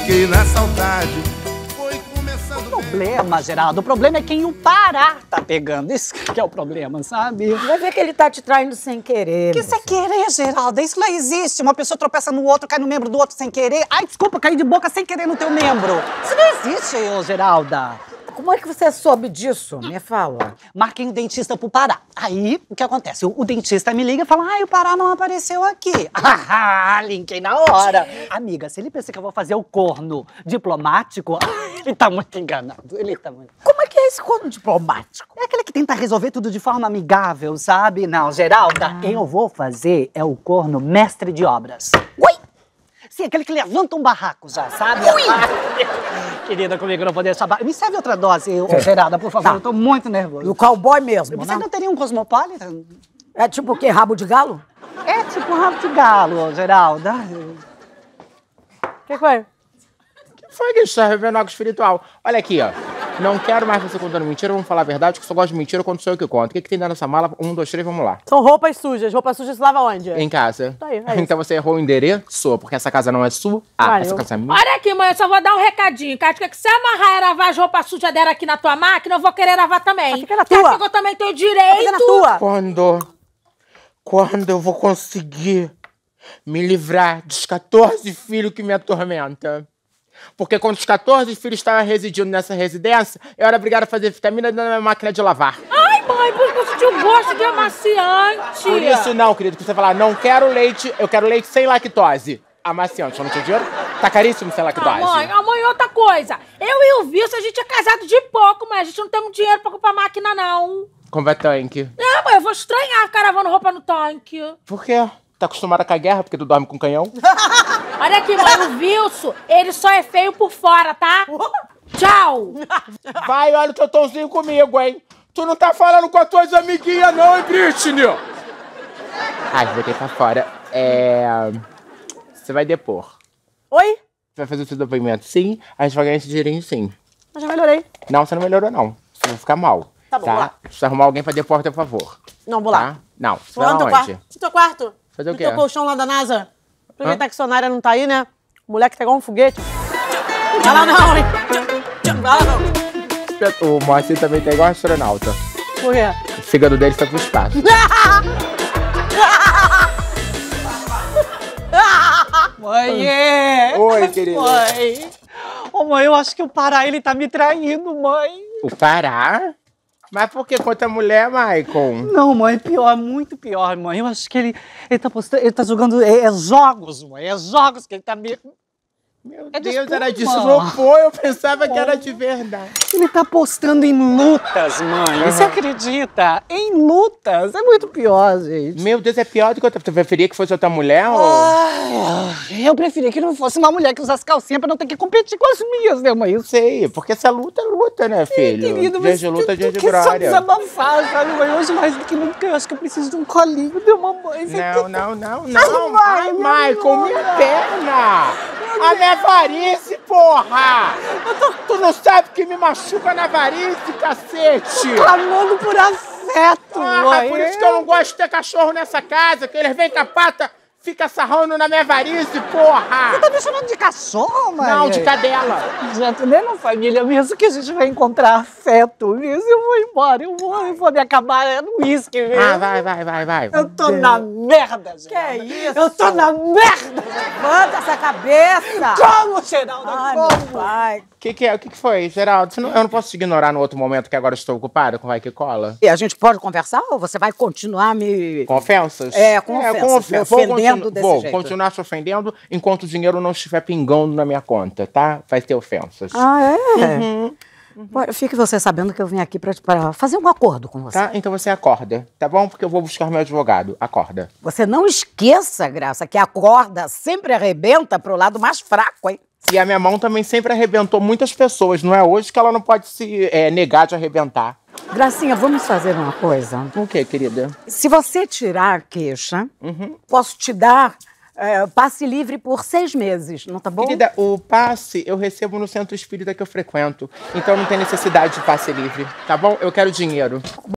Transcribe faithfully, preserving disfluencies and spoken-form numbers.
fiquei na saudade. Foi começando O problema, Geraldo, o problema é quem o Pará tá pegando. Isso que é o problema, sabe? Vai ver que ele tá te traindo sem querer. Que sem querer, Geraldo? Isso não existe. Uma pessoa tropeça no outro, cai no membro do outro sem querer. Ai, desculpa, caí de boca sem querer no teu membro. Isso não existe, ô Geralda. Como é que você soube disso? Me fala. Marquei um dentista pro Pará. Aí, o que acontece? O, o dentista me liga e fala, ai, o Pará não apareceu aqui. Ah, linkei na hora. Amiga, se ele pensa que eu vou fazer o corno diplomático, ele tá muito enganado. Ele tá muito... Como é que é esse corno diplomático? É aquele que tenta resolver tudo de forma amigável, sabe? Não, Geralda, ah. eu vou fazer é o corno mestre de obras. Ui! Sim, aquele que levanta um barraco já, sabe? Ui! Querida, comigo não vou deixar... Ba... Me serve outra dose, é. Geralda, por favor, tá. Eu tô muito nervoso. E o cowboy mesmo, Você né? não teria um Cosmopolitan? É tipo o quê? Rabo de galo? É tipo um rabo de galo, Geralda. O que foi? O que foi que está revendo algo espiritual? Olha aqui, ó. Não quero mais você contando mentira, vamos falar a verdade, que eu só gosto de mentira quando sou eu que conto. O que, que tem dentro dessa mala? Um, dois, três, vamos lá. São roupas sujas. Roupa suja se lava onde? Em casa. Tá aí, é então você errou o endereço, porque essa casa não é sua. Ah, Valeu. essa casa é minha. Olha aqui, mãe, eu só vou dar um recadinho. Kátia, que se amarrar e lavar as roupas sujas dela aqui na tua máquina, eu vou querer lavar também. Mas fica na tua. Kátia, que eu também tenho direito. Fica na tua. Quando... Quando eu vou conseguir me livrar dos quatorze filhos que me atormentam? Porque quando os quatorze filhos estavam residindo nessa residência, eu era obrigada a fazer vitamina dentro da minha máquina de lavar. Ai, mãe, porque eu senti o gosto de amaciante. Por isso não, querido, que você falar, não quero leite, eu quero leite sem lactose. Amaciante, só não tinha dinheiro? Tá caríssimo sem lactose. Ah, mãe, a mãe, outra coisa. Eu e o Wilson, a gente é casado de pouco, mas a gente não tem dinheiro pra comprar máquina, não. Compra tanque. É, mãe, eu vou estranhar ficar lavando roupa no tanque. Por quê? Tá acostumada com a guerra porque tu dorme com canhão? Olha aqui, mãe, o Wilson, ele só é feio por fora, tá? Tchau! Vai, olha o teu tomzinho comigo, hein? Tu não tá falando com as tuas amiguinhas, não, hein, Britney? Ai, vou ter pra fora. É... Você vai depor. Oi? Você vai fazer o seu depoimento, sim. A gente vai ganhar esse dinheirinho, sim. Eu já melhorei. Não, você não melhorou, não. Você vai ficar mal. Tá bom, tá? vou lá. Precisa arrumar alguém pra depor a teu favor. Não, vou Tá? lá. Não, você Vou lá vai no teu aonde? quarto. No teu quarto. Fazer o No quê? teu colchão lá da NASA. Aproveitar Hã? que a Sonara não tá aí, né? O moleque pegou um foguete. Vai lá não, hein? Vai lá não. O Moacir também tá igual astronauta. Por quê? O fígado dele foi pro espaço. Mãe, é. Oi, querida. Mãe. Ô, mãe, eu acho que o Pará, ele tá me traindo, mãe. O Pará? Mas por que contra a mulher, Maicon? Não, mãe, pior, muito pior, mãe. Eu acho que ele, ele tá postando, ele tá jogando é, é jogos, mãe. É jogos que ele tá me... Meu É Deus, desculpa. era de isopor, eu pensava que era de verdade. Ele tá postando em lutas, mãe. Uhum. Você acredita? Em lutas. É muito pior, gente. Meu Deus, é pior do que outra. Tu preferia que fosse outra mulher? Ou... Ai, eu preferia que não fosse uma mulher que usasse calcinha pra não ter que competir com as minhas, né, mãe? Eu sei, porque essa luta é luta, né, filho? Querido, dia mas de luta, dia de que só glória. desabafar, sabe, mãe? Hoje mais do que nunca, eu acho que eu preciso de um colinho de mamãe. Não, não, não, não. Ai, Maicon, minha perna! A minha varize, porra! Tu não sabe que me machuca na varize, cacete! Clamando por afeto, Ah, mãe. é por isso que eu não gosto de ter cachorro nessa casa, que eles vêm com a pata, fica sarrando na minha varize, porra! Você tá me chamando de cachorro, mãe? Não, de cadela. Gente, nem na família mesmo que a gente vai encontrar afeto mesmo. Eu vou embora, eu vou, eu vou me acabar é no uísque mesmo. Ah, vai, vai, vai, vai. Eu tô na merda, gente. Que é isso? Eu tô na merda. Levanta essa cabeça! Como, Geraldo? Ai, Como? meu pai. O que, que é? O que, que foi, Geraldo? Você não- eu não posso te ignorar no outro momento que agora eu estou ocupada com Vai Que Cola? E a gente pode conversar ou você vai continuar me... Com ofensas? É, com ofensas, me ofensas. Vou ofendendo continu- desse Vou jeito. continuar te ofendendo enquanto o dinheiro não estiver pingando na minha conta, tá? Vai ter ofensas. Ah, é? Pô, fique você sabendo que eu vim aqui pra, pra fazer um acordo com você. Tá? Então você acorda, tá bom? Porque eu vou buscar meu advogado. Acorda. Você não esqueça, Graça, que a corda sempre arrebenta pro lado mais fraco, hein? E a minha mão também sempre arrebentou muitas pessoas. Não é hoje que ela não pode se é, negar de arrebentar. Gracinha, vamos fazer uma coisa. O quê, querida? Se você tirar a queixa, Uhum. posso te dar é, passe livre por seis meses, não tá bom? Querida, o passe eu recebo no centro espírita que eu frequento. Então não tem necessidade de passe livre, tá bom? Eu quero dinheiro.